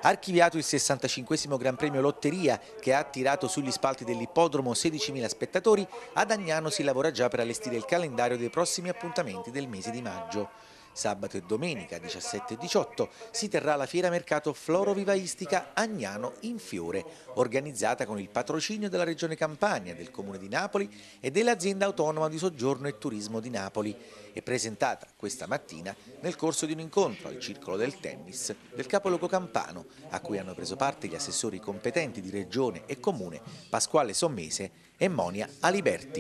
Archiviato il 65° Gran Premio Lotteria che ha attirato sugli spalti dell'ippodromo 16.000 spettatori, ad Agnano si lavora già per allestire il calendario dei prossimi appuntamenti del mese di maggio. Sabato e domenica 17 e 18 si terrà la fiera mercato florovivaistica Agnano in Fiore, organizzata con il patrocinio della Regione Campania, del Comune di Napoli e dell'Azienda Autonoma di Soggiorno e Turismo di Napoli e presentata questa mattina nel corso di un incontro al Circolo del Tennis del capoluogo campano, a cui hanno preso parte gli assessori competenti di Regione e Comune Pasquale Sommese e Monia Aliberti.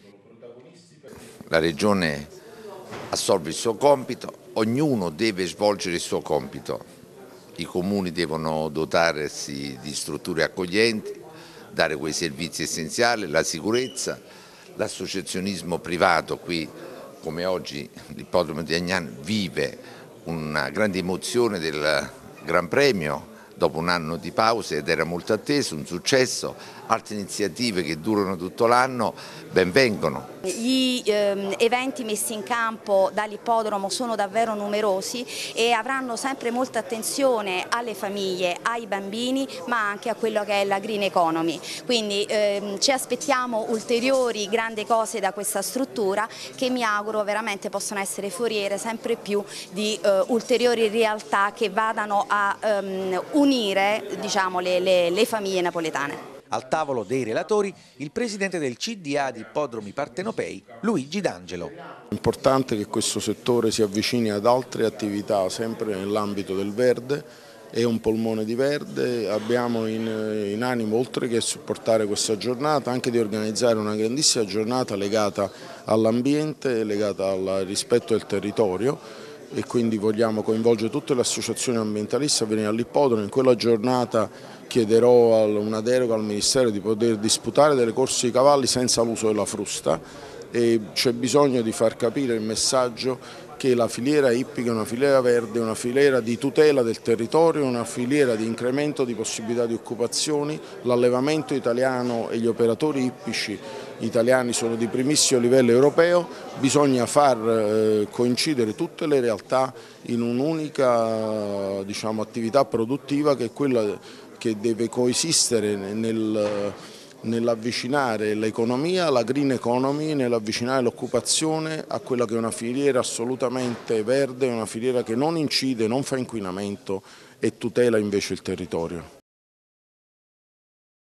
La Regione assolve il suo compito, ognuno deve svolgere il suo compito. I comuni devono dotarsi di strutture accoglienti, dare quei servizi essenziali, la sicurezza, l'associazionismo privato. Qui, come oggi, l'ippodromo di Agnano vive una grande emozione del Gran Premio dopo un anno di pause ed era molto atteso, un successo. Altre iniziative che durano tutto l'anno ben vengono. Gli eventi messi in campo dall'ippodromo sono davvero numerosi e avranno sempre molta attenzione alle famiglie, ai bambini, ma anche a quello che è la green economy. Quindi ci aspettiamo ulteriori grandi cose da questa struttura che mi auguro veramente possano essere foriere sempre più di ulteriori realtà che vadano a unire, diciamo, le famiglie napoletane. Al tavolo dei relatori il presidente del CDA di Ippodromi Partenopei, Luigi D'Angelo. È importante che questo settore si avvicini ad altre attività sempre nell'ambito del verde, è un polmone di verde, abbiamo in animo, oltre che supportare questa giornata, anche di organizzare una grandissima giornata legata all'ambiente, legata al rispetto del territorio, e quindi vogliamo coinvolgere tutte le associazioni ambientaliste a venire all'ippodromo. In quella giornata chiederò una deroga al Ministero di poter disputare delle corse di cavalli senza l'uso della frusta e c'è bisogno di far capire il messaggio che la filiera ippica è una filiera verde, una filiera di tutela del territorio, una filiera di incremento di possibilità di occupazioni. L'allevamento italiano e gli operatori ippici italiani sono di primissimo livello europeo, bisogna far coincidere tutte le realtà in un'unica, diciamo, attività produttiva che è quella che deve coesistere nell'avvicinare l'economia, la green economy, nell'avvicinare l'occupazione a quella che è una filiera assolutamente verde, una filiera che non incide, non fa inquinamento e tutela invece il territorio.